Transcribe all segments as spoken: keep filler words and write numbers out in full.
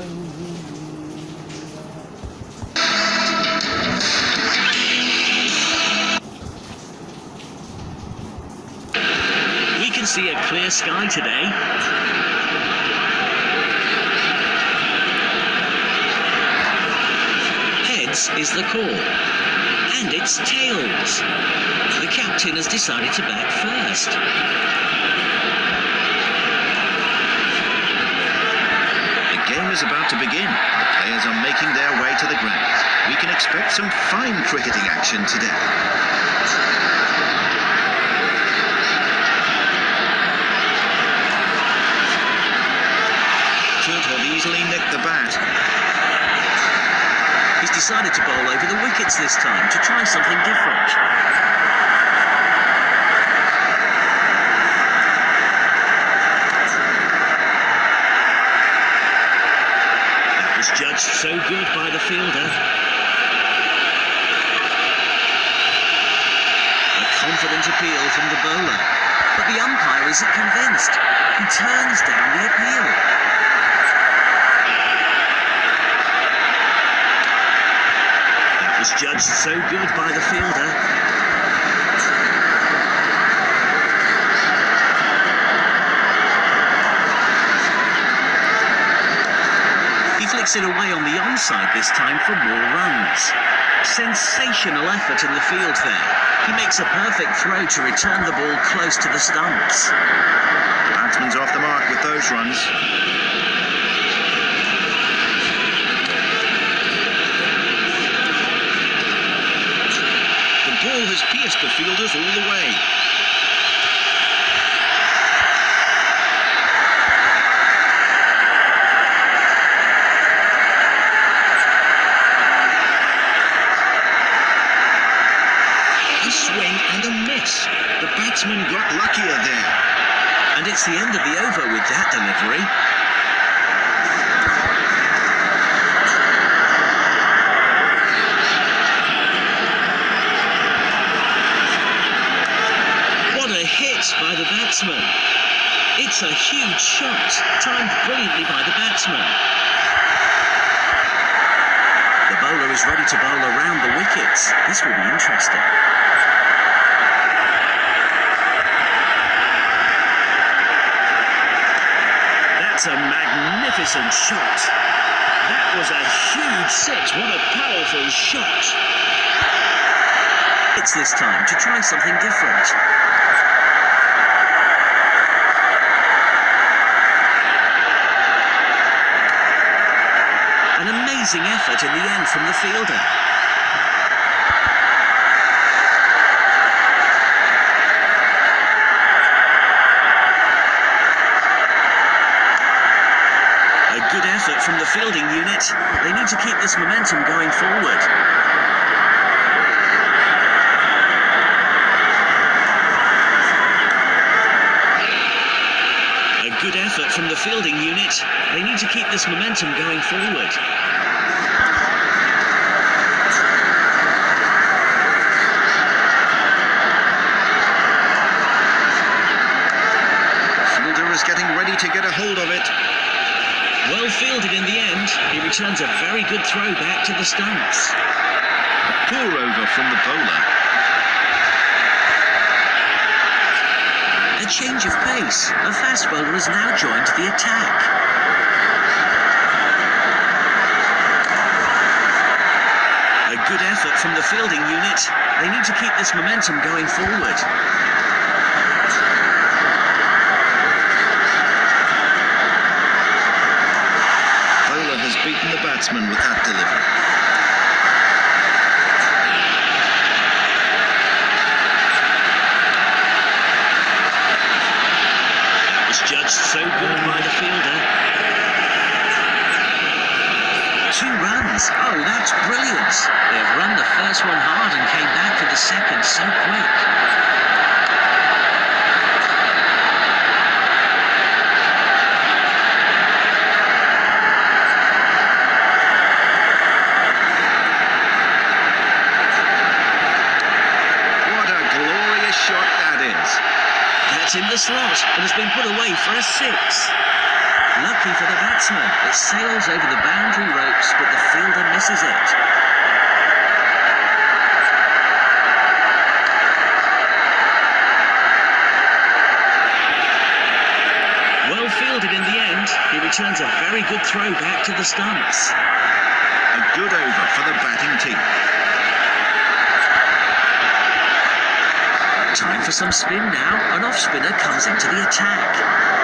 We can see a clear sky today. Heads is the call. And it's tails. The captain has decided to bat first. The game is about to begin. The players are making their way to the ground. We can expect some fine cricketing action today. Could have easily nicked the bat. He's decided to bowl over the wickets this time to try something different. That was judged so good by the fielder. A confident appeal from the bowler, but the umpire isn't convinced. He turns down the appeal. Was judged so good by the fielder. He flicks it away on the onside this time for more runs. Sensational effort in the field there. He makes a perfect throw to return the ball close to the stumps. The batsman's off the mark with those runs. The ball has pierced the fielders all the way. A swing and a miss. The batsman got luckier there. And it's the end of the over with that delivery. By the batsman. It's a huge shot, timed brilliantly by the batsman. The bowler is ready to bowl around the wickets. This will be interesting. That's a magnificent shot. That was a huge six. What a powerful shot. It's this time to try something different. An amazing effort in the end from the fielder. A good effort from the fielding unit. They need to keep this momentum going forward. Good effort from the fielding unit. They need to keep this momentum going forward. The fielder is getting ready to get a hold of it. Well fielded in the end. He returns a very good throw back to the stumps. A poor over from the bowler. A change of pace. A fast bowler has now joined the attack. A good effort from the fielding unit. They need to keep this momentum going forward. Bowler has beaten the batsman with that delivery. Judged so good by the fielder. Two runs. Oh, that's brilliant. They've run the first one hard and came back for the second so quick. What a glorious shot that is. That's in the slot and has been put away for a six. Lucky for the batsman, it sails over the boundary ropes, but the fielder misses it. Well fielded in the end, he returns a very good throw back to the stumps. A good over for the batting team. Time for some spin now. An off-spinner comes into the attack.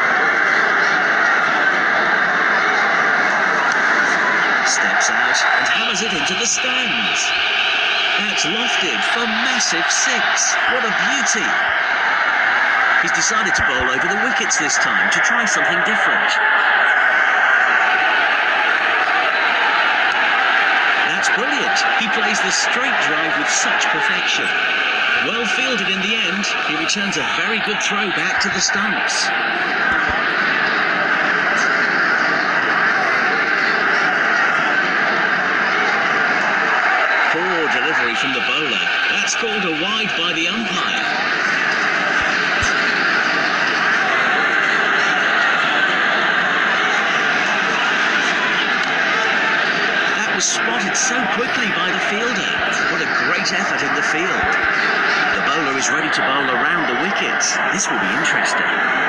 Steps out and hammers it into the stands. That's lofted for massive six. What a beauty. He's decided to bowl over the wickets this time to try something different. That's brilliant. He plays the straight drive with such perfection. Well fielded in the end, he returns a very good throw back to the stumps. Poor delivery from the bowler. That's called a wide by the umpire. That was spotted so quickly by the fielder. What a great effort in the field. The bowler is ready to bowl around the wickets. This will be interesting.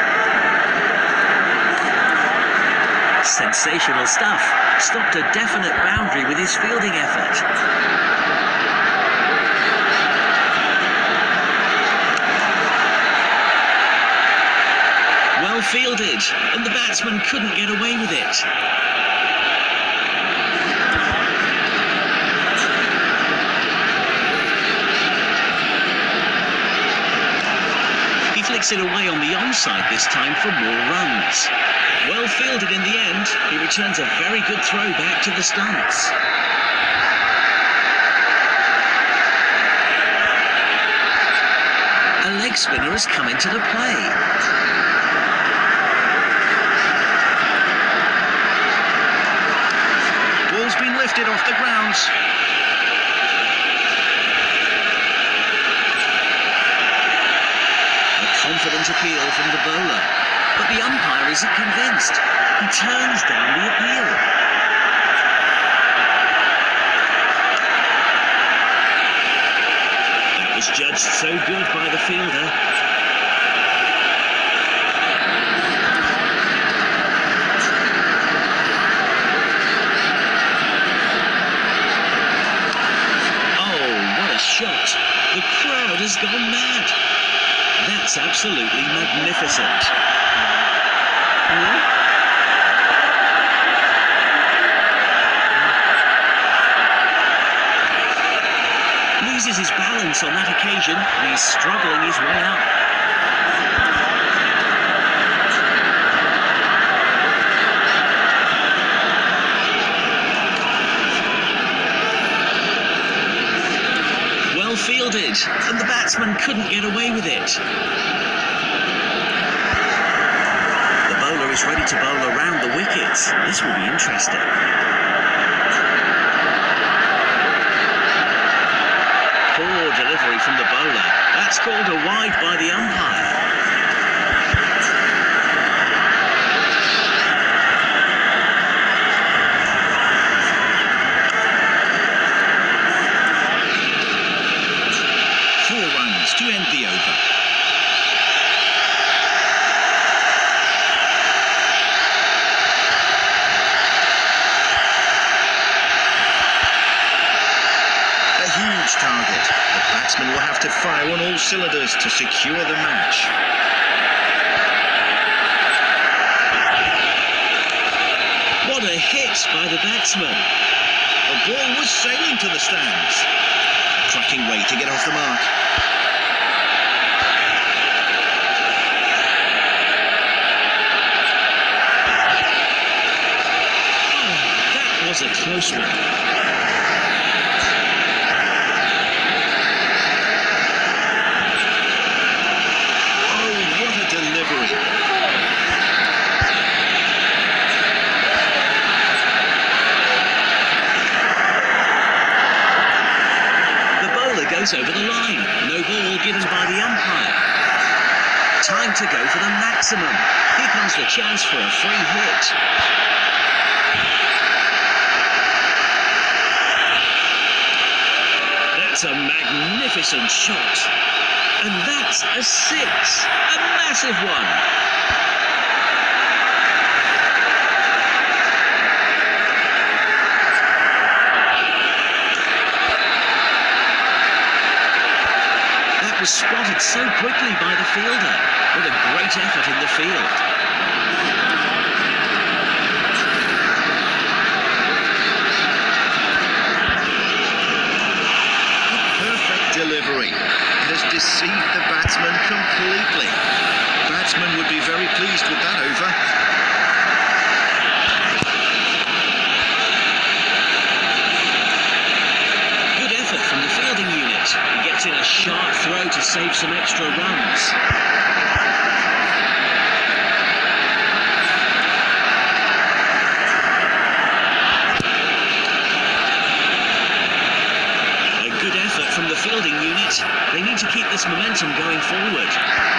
Sensational stuff. Stopped a definite boundary with his fielding effort. Well fielded, and the batsman couldn't get away with it. Flicks it away on the onside this time for more runs. Well fielded in the end, he returns a very good throw back to the stumps. A leg spinner has come into the play. Ball's been lifted off the grounds. Confident appeal from the bowler, but the umpire isn't convinced. He turns down the appeal. That was judged so good by the fielder. Oh, what a shot. The crowd has gone mad. That's absolutely magnificent. Hmm? Loses his balance on that occasion, and he's struggling his way up. Well fielded, and the batsman couldn't get away with it. The bowler is ready to bowl around the wickets. This will be interesting. Poor delivery from the bowler. That's called a wide by the umpire. To end the over. A huge target. The batsman will have to fire on all cylinders to secure the match. What a hit by the batsman. The ball was sailing to the stands. A cracking way to get off the mark. Was a close one. Oh, what a delivery. The bowler goes over the line. No ball given by the umpire. time to go for the maximum. Here comes the chance for a free hit. That's a magnificent shot. And that's a six. A massive one. That was spotted so quickly by the fielder. What a great effort in the field. Delivery. It has deceived the batsman completely. Batsman would be very pleased with that over. Good effort from the fielding unit. He gets in a sharp throw to save some extra runs. From the fielding unit, they need to keep this momentum going forward.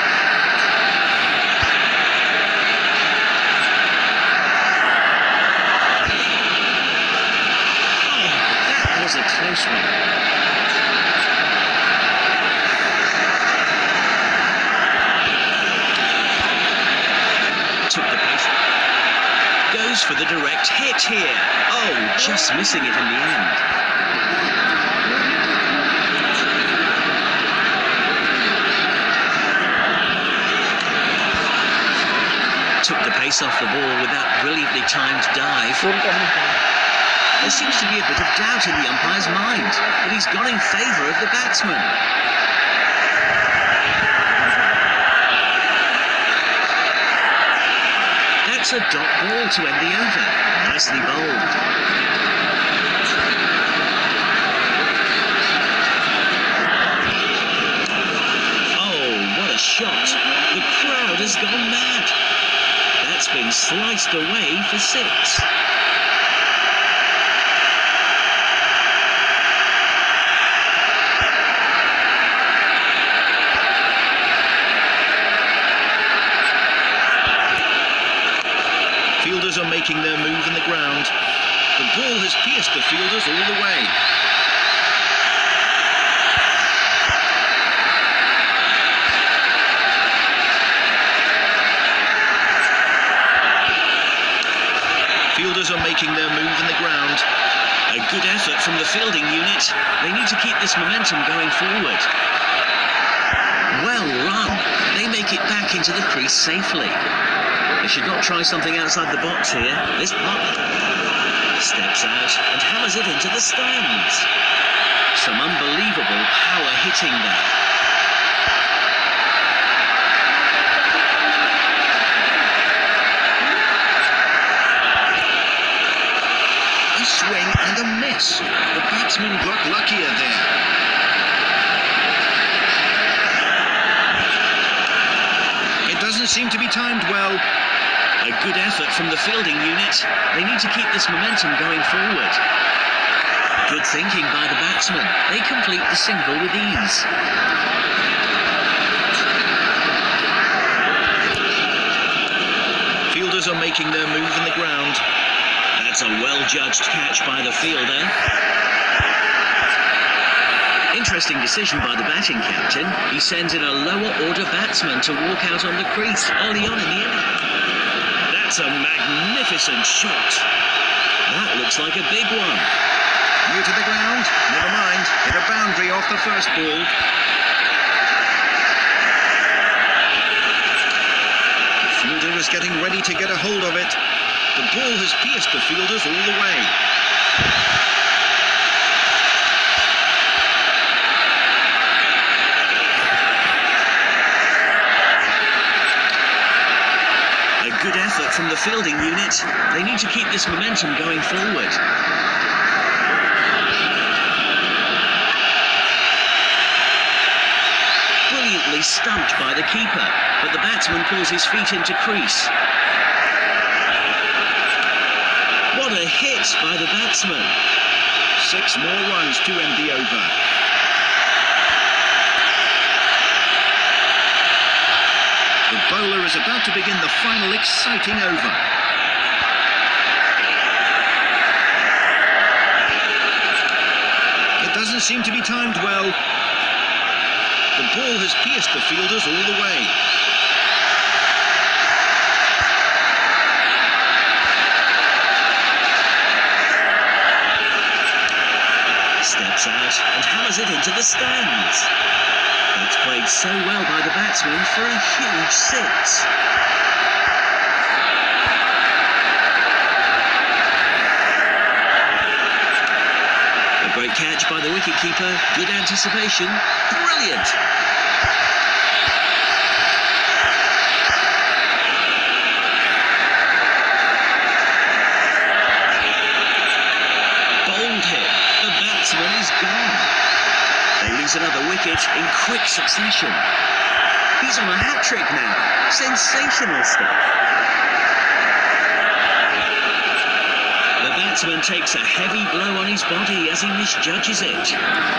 Oh, that was a close one. Took the pace. Goes for the direct hit here. Oh, just missing it in the end. Took the pace off the ball with that brilliantly timed dive. There seems to be a bit of doubt in the umpire's mind, but he's gone in favour of the batsman. That's a dot ball to end the over. Nicely bowled. Oh, what a shot. The crowd has gone mad. That's been sliced away for six. Fielders are making their move in the ground. The ball has pierced the fielders all the way. Fielders are making their move in the ground. A good effort from the fielding unit. They need to keep this momentum going forward. Well run. They make it back into the crease safely. They should not try something outside the box here. This pop steps out and hammers it into the stands. Some unbelievable power hitting there. Swing and a miss. The batsman got luckier there. It doesn't seem to be timed well. A good effort from the fielding unit. They need to keep this momentum going forward. Good thinking by the batsman. They complete the single with ease. Fielders are making their move in the ground. That's a well-judged catch by the fielder. Interesting decision by the batting captain. He sends in a lower-order batsman to walk out on the crease early on in the inning. That's a magnificent shot. That looks like a big one. New to the ground? Never mind. Hit a boundary off the first ball. The fielder is getting ready to get a hold of it. The ball has pierced the fielders all the way. A good effort from the fielding unit. They need to keep this momentum going forward. Brilliantly stumped by the keeper, but the batsman pulls his feet into crease. What a hit by the batsman. Six more runs to end the over. bowler is about to begin the final exciting over. It doesn't seem to be timed well. The ball has pierced the fielders all the way. Steps out and hammers it into the stands. That's played so well by the batsman for a huge six. A great catch by the wicketkeeper. Good anticipation. Brilliant. Bowled him. The batsman is gone. They lose another wicket in quick succession. He's on a hat-trick now. Sensational stuff. The batsman takes a heavy blow on his body as he misjudges it.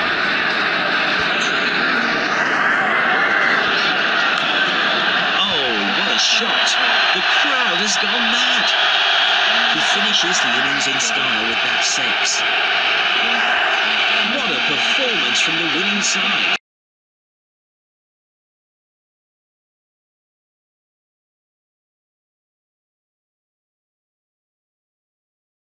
Oh, what a shot. The crowd has gone mad. He finishes the innings in style with that six. What a performance from the winning side.